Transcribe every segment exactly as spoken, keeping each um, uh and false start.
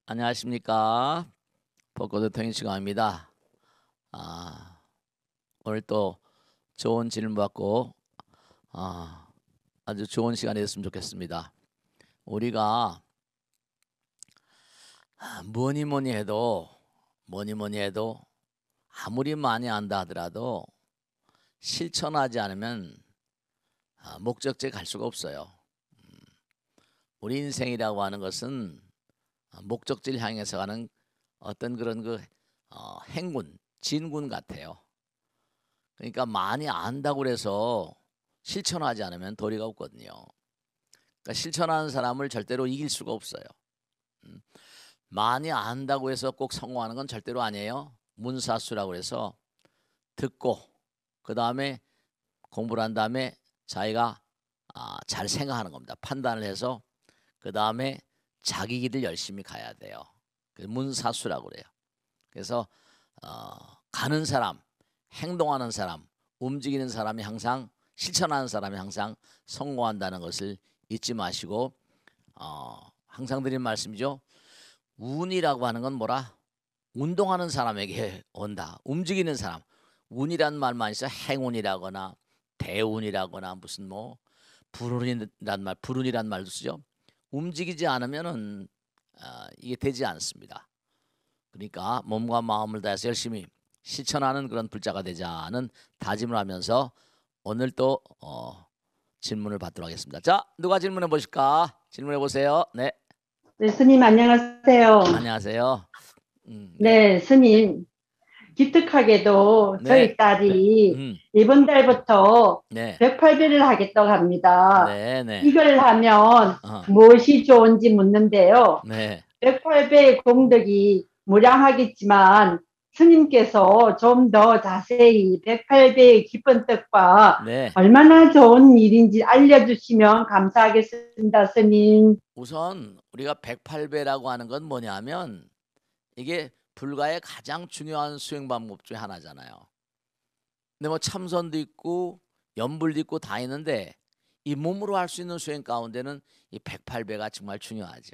안녕하십니까. 벚꽃 통인 시간입니다. 아, 오늘 또 좋은 질문 받고 아, 아주 좋은 시간이 됐으면 좋겠습니다. 우리가 아, 뭐니 뭐니 해도 뭐니 뭐니 해도 아무리 많이 안다 하더라도 실천하지 않으면 아, 목적지에 갈 수가 없어요. 우리 인생이라고 하는 것은 아, 목적지를 향해서 가는 어떤 그런 그 어, 행군, 진군 같아요. 그러니까 많이 안다고 해서 실천하지 않으면 도리가 없거든요. 그러니까 실천하는 사람을 절대로 이길 수가 없어요. 음, 많이 안다고 해서 꼭 성공하는 건 절대로 아니에요. 문사수라고 해서 듣고 그 다음에 공부를 한 다음에 자기가 아, 잘 생각하는 겁니다. 판단을 해서 그 다음에 자기 길을 열심히 가야 돼요. 문사수라고 그래요. 그래서 어, 가는 사람, 행동하는 사람, 움직이는 사람이 항상 실천하는 사람이 항상 성공한다는 것을 잊지 마시고 어, 항상 드리는 말씀이죠. 운이라고 하는 건 뭐라? 운동하는 사람에게 온다. 움직이는 사람. 운이란 말만 있어 행운이라거나 대운이라거나 무슨 뭐 불운이란 말, 불운이란 말도 쓰죠. 움직이지 않으면은 어, 이게 되지 않습니다. 그러니까 몸과 마음을 다해서 열심히 실천하는 그런 불자가 되자는 다짐을 하면서 오늘 또 어, 질문을 받도록 하겠습니다. 자, 누가 질문해 보실까? 질문해 보세요. 네, 네, 스님 안녕하세요. 안녕하세요. 음, 네, 네, 스님. 기특하게도 네, 저희 딸이 음, 이번 달부터 네, 백팔 배를 하겠다고 합니다. 네, 네, 이걸 하면 어, 무엇이 좋은지 묻는데요. 네, 백팔 배의功德이 무량하겠지만 스님께서 좀 더 자세히 백팔 배의 기쁜 뜻과 네. 얼마나 좋은 일인지 알려주시면 감사하겠습니다, 스님. 우선 우리가 백팔 배라고 하는 건 뭐냐면 이게 불가의 가장 중요한 수행 방법 중에 하나잖아요. 근데 뭐 참선도 있고 연불도 있고 다 있는데 이 몸으로 할 수 있는 수행 가운데는 이 백팔 배가 정말 중요하죠.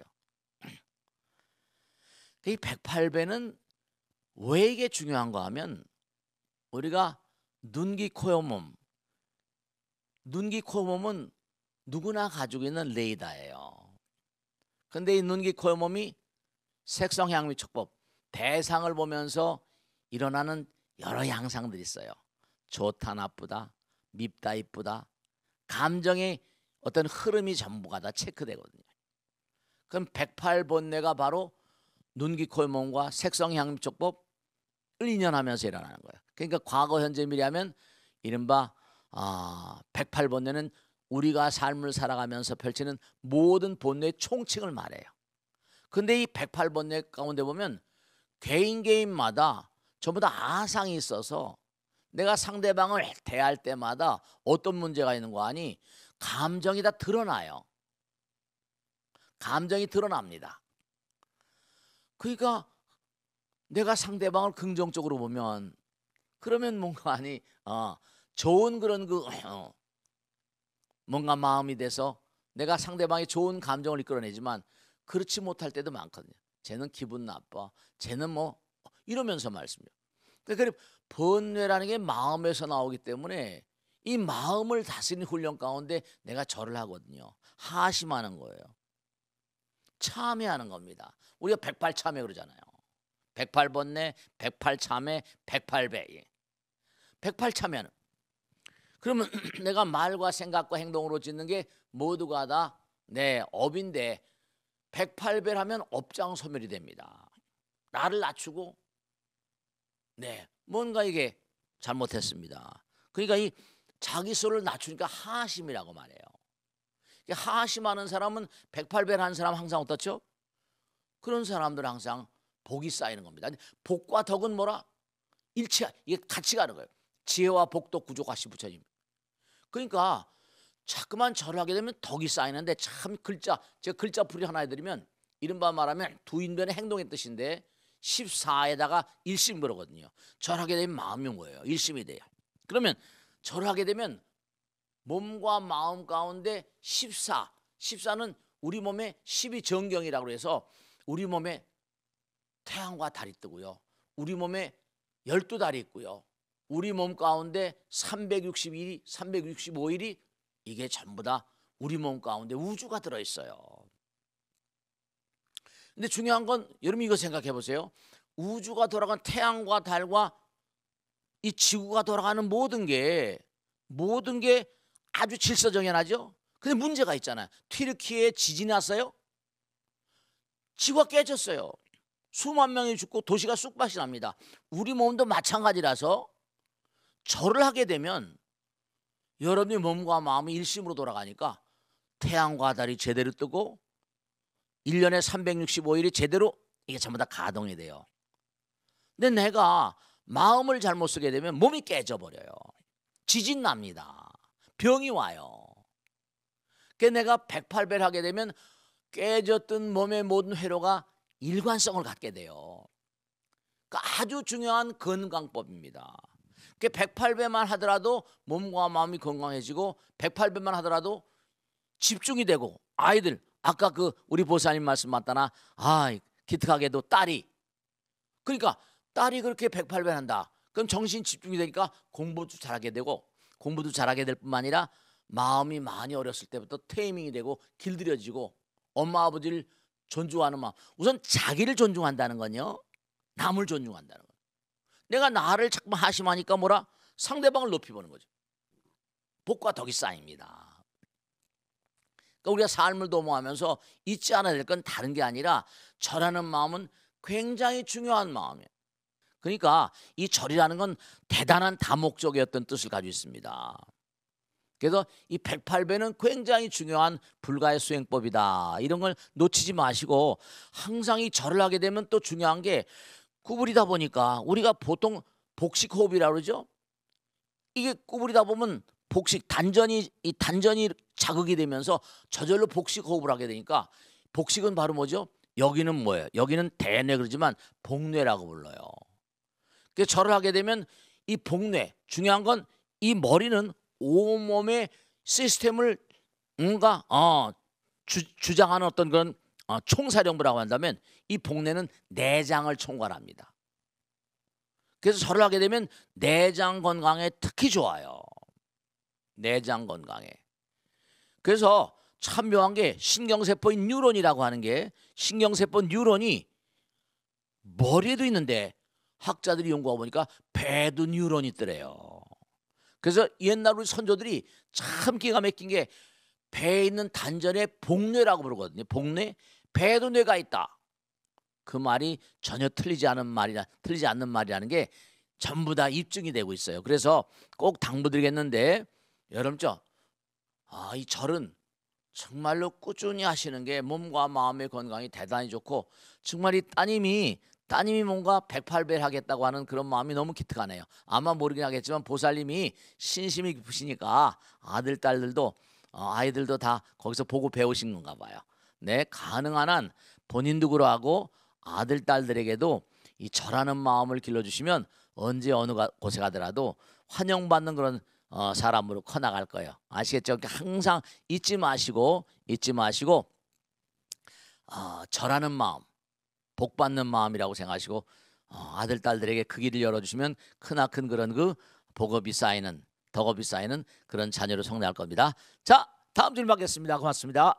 이 백팔 배는 왜 이게 중요한가 하면 우리가 눈, 귀, 코, 몸, 눈, 귀, 코, 몸은 누구나 가지고 있는 레이더예요. 근데 이 눈, 귀, 코, 몸이 색성, 향미, 촉법, 대상을 보면서 일어나는 여러 양상들이 있어요. 좋다, 나쁘다, 밉다, 이쁘다, 감정의 어떤 흐름이 전부가 다 체크되거든요. 그럼 백팔 번뇌가 바로 눈, 귀, 코, 몸과 색성, 향미, 촉법을 인연하면서 일어나는 거예요. 그러니까 과거, 현재, 미래하면 이른바 아, 백팔 번뇌는 우리가 삶을 살아가면서 펼치는 모든 번뇌의 총칭을 말해요. 근데 이 백팔 번뇌 가운데 보면 개인 개인마다 전부 다 아상이 있어서 내가 상대방을 대할 때마다 어떤 문제가 있는 거 아니 감정이 다 드러나요. 감정이 드러납니다. 그러니까 내가 상대방을 긍정적으로 보면 그러면 뭔가 아니 어, 좋은 그런 그 어, 뭔가 마음이 돼서 내가 상대방의 좋은 감정을 이끌어내지만 그렇지 못할 때도 많거든요. 쟤는 기분 나빠. 쟤는 뭐 이러면서 말씀이요. 그러니까 번뇌라는 게 마음에서 나오기 때문에 이 마음을 다스리는 훈련 가운데 내가 절을 하거든요. 하심하는 거예요. 참회하는 겁니다. 우리가 백팔 참회 그러잖아요. 백팔 번뇌, 백팔 참회, 백팔 배. 백팔 참회는 그러면 내가 말과 생각과 행동으로 짓는 게 모두가 다 내 업인데 백팔 배를 하면 업장 소멸이 됩니다. 나를 낮추고 네 뭔가 이게 잘못했습니다. 그러니까 이 자기 소를 낮추니까 하심이라고 말해요. 하심하는 사람은 백팔 배를 하는 사람 항상 어떻죠? 그런 사람들은 항상 복이 쌓이는 겁니다. 복과 덕은 뭐라? 일치 이게 같이 가는 거예요. 지혜와 복도 구조같이 붙여집니다. 그러니까 자꾸만 절을 하게 되면 덕이 쌓이는데 참 글자 제가 글자 풀이 하나 해드리면 이른바 말하면 두인변의 행동의 뜻인데 십사에다가 일심부거든요. 절하게 되면 마음이 온 거예요. 일심이 돼요. 그러면 절하게 되면 몸과 마음 가운데 십사, 십사는 우리 몸의 십이 정경이라고 해서 우리 몸에 태양과 달이 뜨고요. 우리 몸에 열두 달이 있고요. 우리 몸 가운데 삼백육십 일이, 삼백육십오 일이 이게 전부 다 우리 몸 가운데 우주가 들어있어요. 근데 중요한 건 여러분 이거 생각해 보세요. 우주가 돌아간 태양과 달과 이 지구가 돌아가는 모든 게 모든 게 아주 질서정연하죠. 근데 문제가 있잖아요. 튀르키예에 지진이 났어요. 지구가 깨졌어요. 수만 명이 죽고 도시가 쑥밭이 납니다. 우리 몸도 마찬가지라서 절을 하게 되면 여러분의 몸과 마음이 일심으로 돌아가니까 태양과 달이 제대로 뜨고 일 년에 삼백육십오 일이 제대로 이게 전부 다 가동이 돼요. 근데 내가 마음을 잘못 쓰게 되면 몸이 깨져버려요. 지진 납니다. 병이 와요. 그 내가 백팔 배를 하게 되면 깨졌던 몸의 모든 회로가 일관성을 갖게 돼요. 그러니까 아주 중요한 건강법입니다. 그 백팔 배만 하더라도 몸과 마음이 건강해지고 백팔 배만 하더라도 집중이 되고 아이들 아까 그 우리 보사님 말씀 맞다나 아 기특하게도 딸이 그러니까 딸이 그렇게 백팔 배 한다. 그럼 정신 집중이 되니까 공부도 잘하게 되고 공부도 잘하게 될 뿐만 아니라 마음이 많이 어렸을 때부터 테이밍이 되고 길들여지고 엄마 아버지를 존중하는 마음. 우선 자기를 존중한다는 건요. 남을 존중한다는 거예요. 내가 나를 자꾸 하심하니까 뭐라? 상대방을 높이 보는 거죠. 복과 덕이 쌓입니다. 그러니까 우리가 삶을 도모하면서 잊지 않아야 될 건 다른 게 아니라 절하는 마음은 굉장히 중요한 마음이에요. 그러니까 이 절이라는 건 대단한 다목적이었던 뜻을 가지고 있습니다. 그래서 이 백팔 배는 굉장히 중요한 불가의 수행법이다. 이런 걸 놓치지 마시고 항상 이 절을 하게 되면 또 중요한 게 구부리다 보니까 우리가 보통 복식 호흡이라고 그러죠. 이게 구부리다 보면 복식 단전이 이 단전이 자극이 되면서 저절로 복식 호흡을 하게 되니까 복식은 바로 뭐죠? 여기는 뭐예요? 여기는 대뇌 그러지만 복뇌라고 불러요. 그 절을 하게 되면 이 복뇌 중요한 건 이 머리는 온몸의 시스템을 뭔가 어, 주, 주장하는 어떤 그런 어, 총사령부라고 한다면 이 복뇌는 내장을 총괄합니다. 그래서 절을 하게 되면 내장 건강에 특히 좋아요. 내장 건강에. 그래서 참 묘한 게 신경세포인 뉴런이라고 하는 게 신경세포 뉴런이 머리에도 있는데 학자들이 연구해 보니까 배도 뉴런이 있더래요. 그래서 옛날 우리 선조들이 참 기가 막힌 게 배에 있는 단전에 복뇌라고 부르거든요. 복뇌, 배에도 뇌가 있다. 그 말이 전혀 틀리지 않은 말이라 틀리지 않는 말이라는 게 전부 다 입증이 되고 있어요. 그래서 꼭 당부드리겠는데 여러분 저 아, 이 절은 정말로 꾸준히 하시는 게 몸과 마음의 건강이 대단히 좋고 정말 이 따님이 따님이 뭔가 백팔 배를 하겠다고 하는 그런 마음이 너무 기특하네요. 아마 모르긴 하겠지만 보살님이 신심이 깊으시니까 아들 딸들도 어, 아이들도 다 거기서 보고 배우신 건가 봐요. 네, 가능한 한 본인도 그러하고 아들 딸들에게도 이 절하는 마음을 길러주시면 언제 어느 곳에 가더라도 환영받는 그런 어, 사람으로 커나갈 거예요. 아시겠죠? 그러니까 항상 잊지 마시고 잊지 마시고 어, 절하는 마음, 복 받는 마음이라고 생각하시고 어, 아들 딸들에게 그 길을 열어주시면 크나큰 그런 그 복업이 쌓이는 덕업이 쌓이는 그런 자녀로 성장할 겁니다. 자, 다음 질문 받겠습니다. 고맙습니다.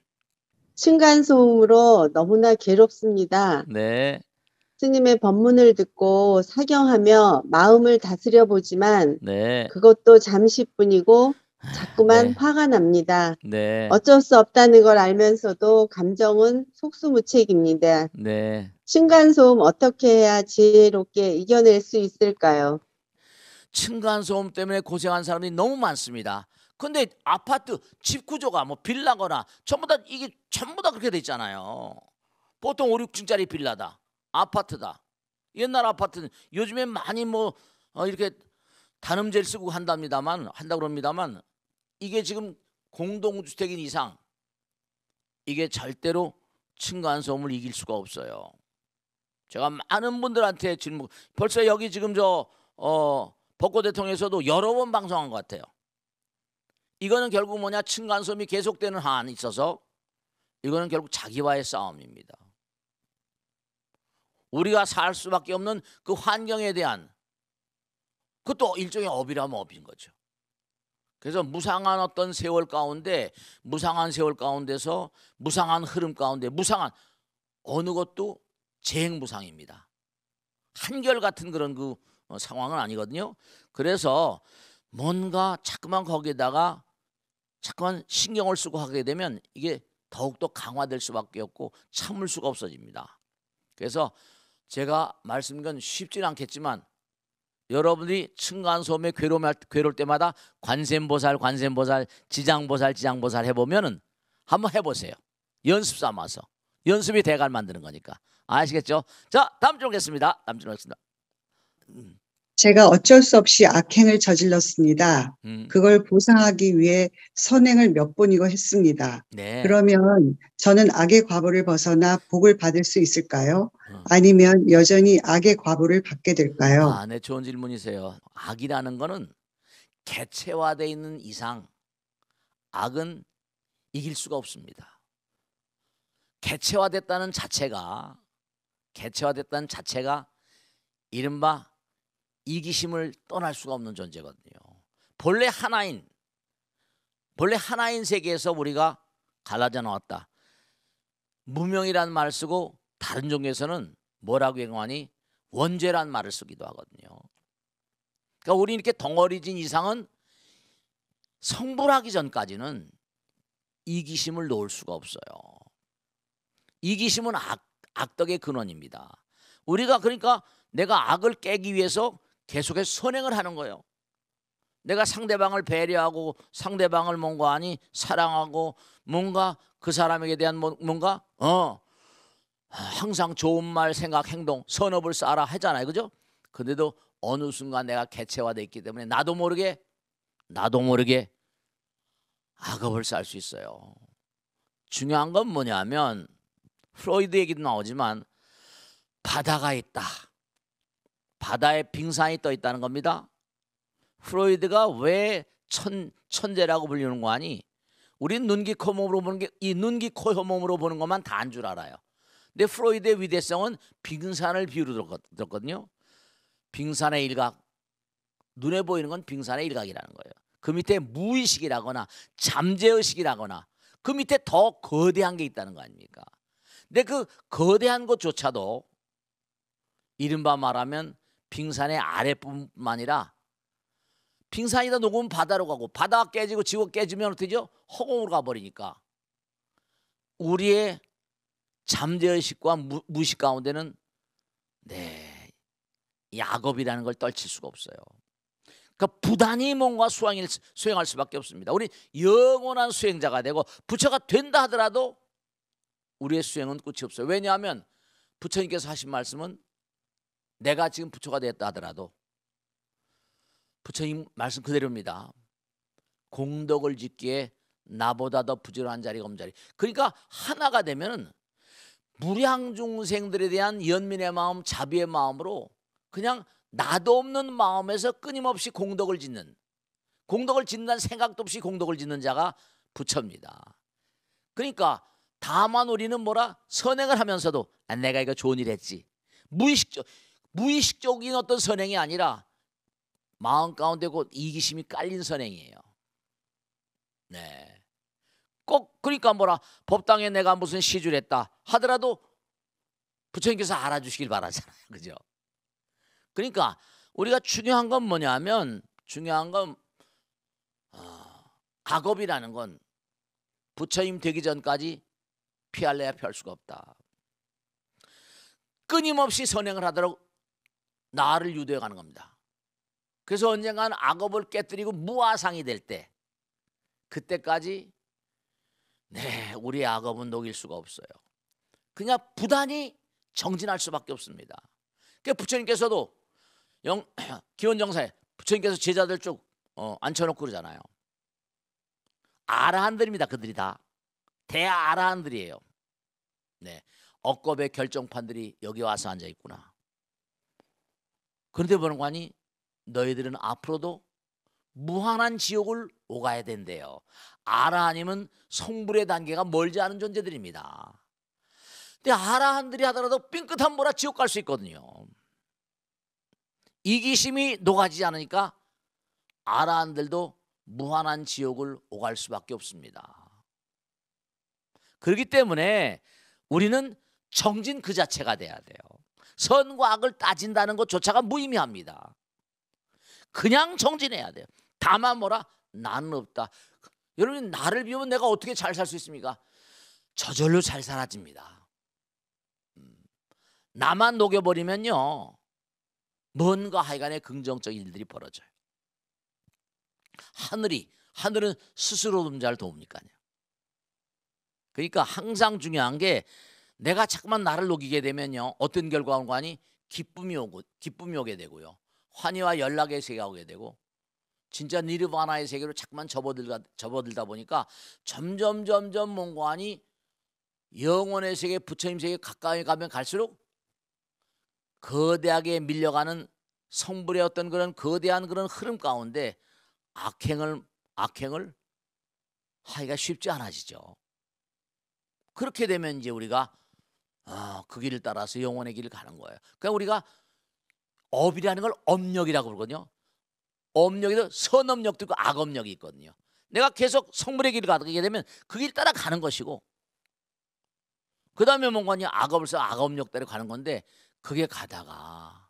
층간소음으로 너무나 괴롭습니다. 네, 스님의 법문을 듣고 사경하며 마음을 다스려 보지만 네, 그것도 잠시뿐이고 자꾸만 네, 화가 납니다. 네, 어쩔 수 없다는 걸 알면서도 감정은 속수무책입니다. 네. 층간소음 어떻게 해야 지혜롭게 이겨낼 수 있을까요? 층간소음 때문에 고생한 사람이 너무 많습니다. 근데 아파트 집 구조가 뭐 빌라거나 전부 다 이게 전부 다 그렇게 돼 있잖아요. 보통 오, 육 층짜리 빌라다, 아파트다. 옛날 아파트는 요즘에 많이 뭐 어, 이렇게 단음재를 쓰고 한답니다만 한다 그럽니다만 이게 지금 공동주택인 이상 이게 절대로 층간소음을 이길 수가 없어요. 제가 많은 분들한테 질문 벌써 여기 지금 저 어, 벚꽃 대통령에서도 여러 번 방송한 것 같아요. 이거는 결국 뭐냐 층간소음이 계속되는 한이 있어서 이거는 결국 자기와의 싸움입니다. 우리가 살 수밖에 없는 그 환경에 대한, 그것도 일종의 업이라면 업인 거죠. 그래서 무상한 어떤 세월 가운데, 무상한 세월 가운데서, 무상한 흐름 가운데, 무상한 어느 것도 재행무상입니다. 한결같은 그런 그 상황은 아니거든요. 그래서 뭔가 자꾸만 거기에다가 자꾸만 신경을 쓰고 하게 되면 이게 더욱더 강화될 수밖에 없고 참을 수가 없어집니다. 그래서 제가 말씀드린 건 쉽지는 않겠지만, 여러분들이 층간소음에 괴로울, 괴로울 때마다 관세음보살, 관세음보살, 지장보살, 지장보살 해보면은 한번 해보세요. 연습 삼아서. 연습이 대가를 만드는 거니까. 아시겠죠? 자, 다음 주 오겠습니다. 다음 주 오겠습니다. 음. 제가 어쩔 수 없이 악행을 저질렀습니다. 음. 그걸 보상하기 위해 선행을 몇 번이고 했습니다. 네. 그러면 저는 악의 과보를 벗어나 복을 받을 수 있을까요? 어. 아니면 여전히 악의 과보를 받게 될까요? 아, 네, 좋은 질문이세요. 악이라는 거는 개체화되어 있는 이상 악은 이길 수가 없습니다. 개체화됐다는 자체가 개체화됐다는 자체가 이른바 이기심을 떠날 수가 없는 존재거든요. 본래 하나인 본래 하나인 세계에서 우리가 갈라져 나왔다. 무명이라는 말을 쓰고 다른 종교에서는 뭐라고 얘기하니 원죄란 말을 쓰기도 하거든요. 그러니까 우리 이렇게 덩어리진 이상은 성불하기 전까지는 이기심을 놓을 수가 없어요. 이기심은 악, 악덕의 근원입니다. 우리가 그러니까 내가 악을 깨기 위해서 계속해서 선행을 하는 거예요. 내가 상대방을 배려하고 상대방을 뭔가 하니 사랑하고 뭔가 그 사람에게 대한 뭔가 어 항상 좋은 말, 생각, 행동, 선업을 쌓아라 하잖아요. 그죠? 근데도 어느 순간 내가 개체화되어 있기 때문에 나도 모르게 나도 모르게 악업을 쌓을 수 있어요. 중요한 건 뭐냐면 프로이드 얘기도 나오지만 바다가 있다. 바다에 빙산이 떠 있다는 겁니다. 프로이드가 왜 천, 천재라고 불리는 거 아니? 우린 눈, 귀, 코, 몸으로 보는 게 이 눈, 귀, 코, 몸으로 보는 것만 다 한 줄 알아요. 근데 프로이드의 위대성은 빙산을 비유로 들었거든요. 빙산의 일각, 눈에 보이는 건 빙산의 일각이라는 거예요. 그 밑에 무의식이라거나 잠재의식이라거나 그 밑에 더 거대한 게 있다는 거 아닙니까? 근데 그 거대한 것조차도 이른바 말하면 빙산의 아랫부분만 아니라 빙산이 다 녹으면 바다로 가고 바다가 깨지고 지구 깨지면 어떻게 되죠? 허공으로 가버리니까 우리의 잠재의식과 무, 무의식 가운데는 네, 이 악업이라는 걸 떨칠 수가 없어요. 그러니까 부단히 뭔가 수행을, 수행할 수밖에 없습니다. 우리 영원한 수행자가 되고 부처가 된다 하더라도 우리의 수행은 끝이 없어요. 왜냐하면 부처님께서 하신 말씀은 내가 지금 부처가 됐다 하더라도 부처님 말씀 그대로입니다. 공덕을 짓기에 나보다 더 부지런한 자리가 없는 자리. 그러니까 하나가 되면은 무량중생들에 대한 연민의 마음, 자비의 마음으로 그냥 나도 없는 마음에서 끊임없이 공덕을 짓는, 공덕을 짓는다는 생각도 없이 공덕을 짓는 자가 부처입니다. 그러니까 다만 우리는 뭐라 선행을 하면서도 아, 내가 이거 좋은 일 했지. 무의식적, 무의식적인 어떤 선행이 아니라 마음 가운데 곧 이기심이 깔린 선행이에요. 네. 꼭 그러니까 뭐라 법당에 내가 무슨 시주를 했다 하더라도 부처님께서 알아주시길 바라잖아요. 그죠? 그러니까 우리가 중요한 건 뭐냐면 중요한 건 어, 악업이라는 건 부처님 되기 전까지 피할래야 피할 수가 없다. 끊임없이 선행을 하도록 나를 유도해 가는 겁니다. 그래서 언젠가는 악업을 깨뜨리고 무아상이 될 때 그때까지 네, 우리의 악업은 녹일 수가 없어요. 그냥 부단히 정진할 수밖에 없습니다. 그러니까 부처님께서도 영, 기원정사에 부처님께서 제자들 쭉 어, 앉혀놓고 그러잖아요. 아라한들입니다. 그들이 다 대아라한들이에요. 네, 억겁의 결정판들이 여기 와서 앉아 있구나. 그런데 보는 거 아니? 너희들은 앞으로도 무한한 지옥을 오가야 된대요. 아라하님은 성불의 단계가 멀지 않은 존재들입니다. 근데 아라한들이 하더라도 삥끗한 모라 지옥 갈 수 있거든요. 이기심이 녹아지지 않으니까 아라한들도 무한한 지옥을 오갈 수밖에 없습니다. 그렇기 때문에 우리는 정진 그 자체가 돼야 돼요. 선과 악을 따진다는 것조차가 무의미합니다. 그냥 정진해야 돼요. 다만 뭐라? 나는 없다. 여러분, 나를 비우면 내가 어떻게 잘 살 수 있습니까? 저절로 잘 사라집니다. 나만 녹여버리면요, 뭔가 하여간에 긍정적인 일들이 벌어져요. 하늘이, 하늘은 스스로 동자를 도웁니까요. 그러니까 항상 중요한 게, 내가 자꾸만 나를 녹이게 되면요, 어떤 결과가 오니? 기쁨이 오고, 기쁨이 오게 되고요, 환희와 연락의 세계가 오게 되고, 진짜 니르바나의 세계로 자꾸만 접어들다, 접어들다 보니까 점점 점점 뭔가 하니 영혼의 세계, 부처님 세계 가까이 가면 갈수록 거대하게 밀려가는 성불의 어떤 그런 거대한 그런 흐름 가운데 악행을 악행을 하기가 쉽지 않아지죠. 그렇게 되면 이제 우리가 아, 그 길을 따라서 영혼의 길을 가는 거예요. 그러니까 우리가 업이라는 걸 업력이라고 그러거든요. 업력에도 선업력도 있고 악업력이 있거든요. 내가 계속 성불의 길을 가게 되면 그 길 따라 가는 것이고, 그 다음에 뭔가 악업을 써 악업력대로 가는 건데, 그게 가다가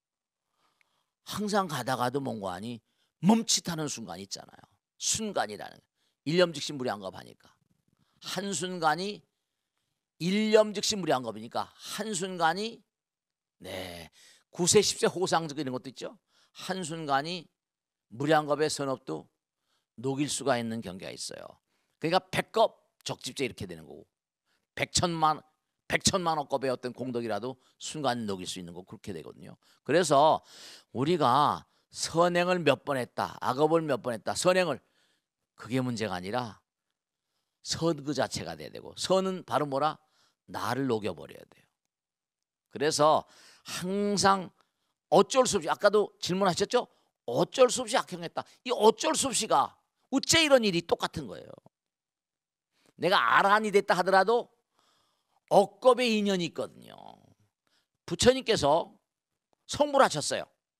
항상 가다가도 뭔가 하니 멈칫하는 순간이 있잖아요. 순간이라는 일념즉시 무량겁하니까 한순간이 일념즉시 무량겁이니까 한순간이 네 구세 십세 호상적 이런 것도 있죠. 한순간이 무량겁의 선업도 녹일 수가 있는 경계가 있어요. 그러니까 백겁 적집제 이렇게 되는 거고, 백천만 백천만 억겁의 어떤 공덕이라도 순간 녹일 수 있는 거 그렇게 되거든요. 그래서 우리가 선행을 몇 번 했다, 악업을 몇 번 했다, 선행을, 그게 문제가 아니라 선 그 자체가 돼야 되고, 선은 바로 뭐라? 나를 녹여버려야 돼요. 그래서 항상 어쩔 수 없이, 아까도 질문하셨죠? 어쩔 수 없이 악행했다. 이 어쩔 수 없이가 어째 이런 일이 똑같은 거예요. 내가 아라한이 됐다 하더라도 억겁의 인연이 있거든요. 부처님께서 성불하셨어요.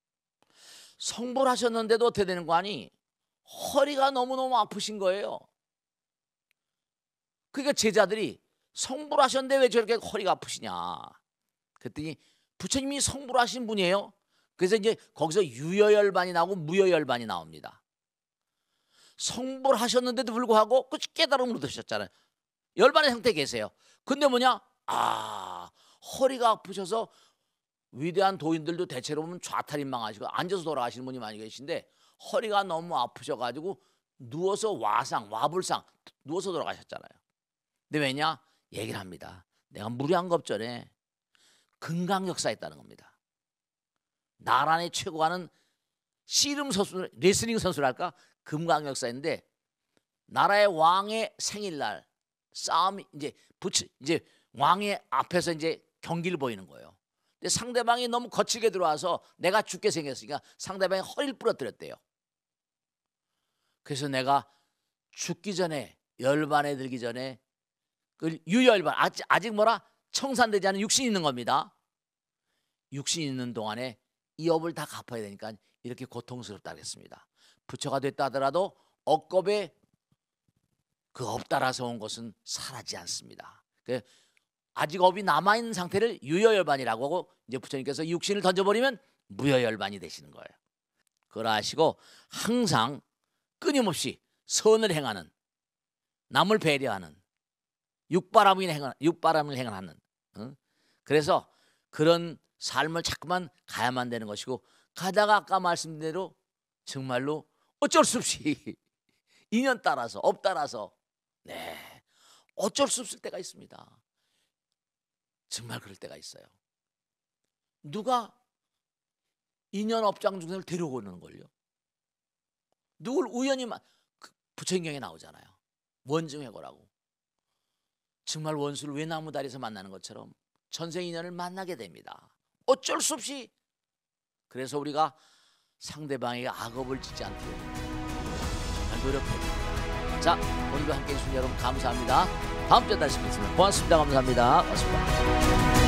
성불하셨는데도 어떻게 되는 거 아니? 허리가 너무너무 아프신 거예요. 그러니까 제자들이 성불하셨는데 왜 저렇게 허리가 아프시냐 그랬더니 부처님이 성불하신 분이에요. 그래서 이제 거기서 유여열반이 나오고 무여열반이 나옵니다. 성불하셨는데도 불구하고 그 깨달음을 얻으셨잖아요. 열반의 상태에 계세요. 근데 뭐냐? 아, 허리가 아프셔서 위대한 도인들도 대체로 보면 좌탈인망하시고 앉아서 돌아가시는 분이 많이 계신데, 허리가 너무 아프셔가지고 누워서 와상, 와불상 누워서 돌아가셨잖아요. 근데 왜냐? 얘기를 합니다. 내가 무량겁 전에 금강역사했다는 겁니다. 나란히 최고하는 씨름 선수, 레슬링 선수랄까? 금강역사인데, 나라의 왕의 생일날 싸움이 이제 부치 이제 왕의 앞에서 이제 경기를 보이는 거예요. 근데 상대방이 너무 거칠게 들어와서 내가 죽게 생겼으니까 상대방이 허리를 부러뜨렸대요. 그래서 내가 죽기 전에, 열반에 들기 전에 그 유열반, 아직, 아직 뭐라 청산되지 않은 육신이 있는 겁니다. 육신이 있는 동안에 이 업을 다 갚아야 되니까 이렇게 고통스럽다 그랬습니다. 부처가 됐다 하더라도 억겁에 그 업 따라서 온 것은 사라지지 않습니다. 아직 업이 남아있는 상태를 유여열반이라고 하고, 이제 부처님께서 육신을 던져버리면 무여열반이 되시는 거예요. 그걸 아시고 항상 끊임없이 선을 행하는, 남을 배려하는, 육바람을 행하는, 육바람을 행하는 어? 그래서 그런 삶을 자꾸만 가야만 되는 것이고, 가다가 아까 말씀드린 대로 정말로 어쩔 수 없이 인연 따라서, 업 따라서 네 어쩔 수 없을 때가 있습니다. 정말 그럴 때가 있어요. 누가 인연 업장 중생을 데려오는 걸요? 누굴 우연히 그 부처인경에 나오잖아요. 원증회고라고. 정말 원수를 외나무다리에서 만나는 것처럼 전생 인연을 만나게 됩니다. 어쩔 수 없이. 그래서 우리가 상대방에게 악업을 짓지 않도록 정말 노력해야 됩니다. 자, 오늘도 함께해 주신 여러분 감사합니다. 다음 주에 다시 뵙겠습니다. 고맙습니다. 감사합니다. 고맙습니다.